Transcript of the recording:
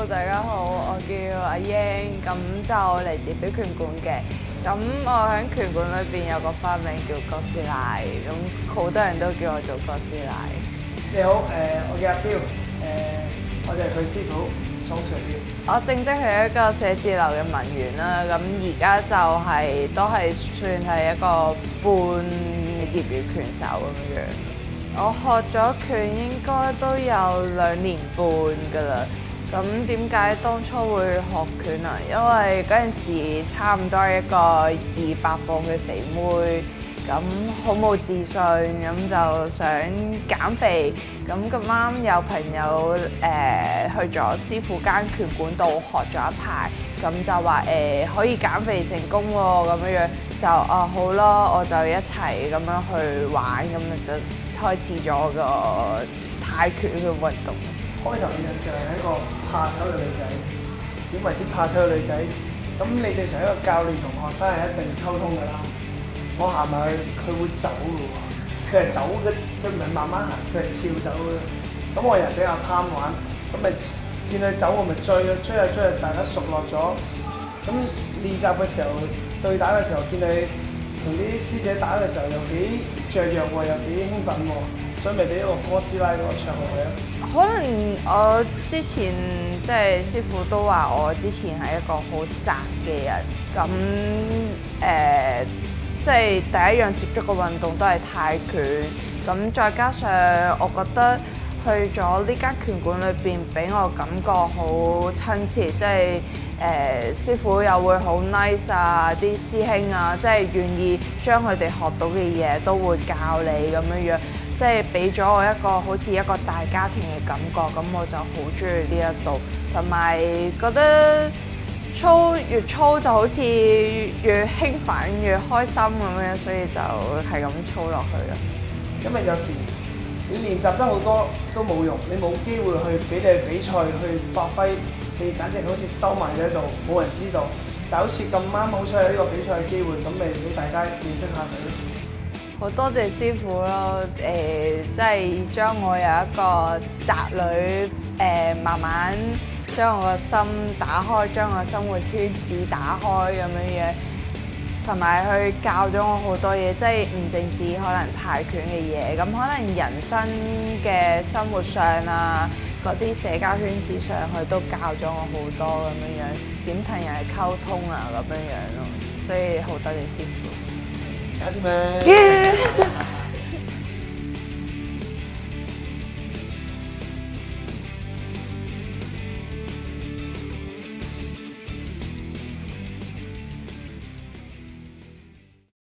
Hello， 大家好，我叫阿英，咁就嚟自表拳館嘅。咁我喺拳館裏邊有個花名叫哥斯拉，咁好多人都叫我做哥斯拉。 你好，我叫阿彪，我哋係佢師傅莊瑞彪。 我正職係一個寫字樓嘅文員啦，咁而家就都係算係一個半業餘拳手咁樣。我學咗拳應該都有2年半㗎啦。咁點解當初會學拳啊？因為嗰陣時差唔多係一個200磅嘅肥妹，咁好冇自信，咁就想減肥。咁咁啱有朋友去咗師傅間拳館度學咗一排，咁就話可以減肥成功喎，咁樣就好咯，我就一齊咁樣去玩，咁就開始咗個泰拳嘅運動。 開頭嘅印象係一個怕醜嘅女仔，點為之怕醜嘅女仔？咁你正常一個教練同學生係一定溝通㗎啦。我行埋去，佢會走㗎喎，佢係走嘅，佢唔係慢慢行，佢係跳走嘅。咁我人比較貪玩，咁咪見佢走我咪追咯，追下追下，大家熟落咗。咁練習嘅時候，對打嘅時候，見你同啲師姐打嘅時候又幾雀躍喎，又幾興奮喎。所以咪俾一個哥斯拉嗰個綽號佢咯。 可能我之前即係師傅都話我之前係一個好宅嘅人，咁即係第一樣接觸嘅運動都係泰拳，咁再加上我覺得去咗呢間拳館裏邊，俾我感覺好親切，即係師傅又會好 nice 啊，啲師兄啊，即係願意將佢哋學到嘅嘢都會教你咁樣樣。即係俾咗我一個好似一個大家庭嘅感覺，咁我就好中意呢一度，同埋覺得越操就好似越興奮越開心咁樣，所以就係咁操落去啦。 因為有時你練習得好多都冇用，你冇機會去俾你比賽去發揮，你簡直好似收埋咗喺度，冇人知道。但好似咁啱好彩有呢個比賽嘅機會，咁咪俾大家認識下佢咯。 好多謝師傅咯，即係將我由一個宅女，慢慢將我個心打開，將我生活圈子打開咁樣樣，同埋去教咗我好多嘢，即係唔淨止可能泰拳嘅嘢，咁可能人生嘅生活上啊，嗰啲社交圈子上，佢都教咗我好多咁樣樣，點同人溝通啊咁樣樣咯，所以好多謝師傅。 搞掂咩？